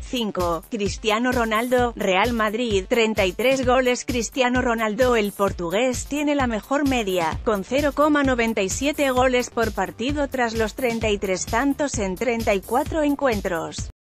5. Cristiano Ronaldo, Real Madrid, 33 goles. Cristiano Ronaldo, el portugués, tiene la mejor media, con 0,97 goles por partido tras los 33 tantos en 34 encuentros.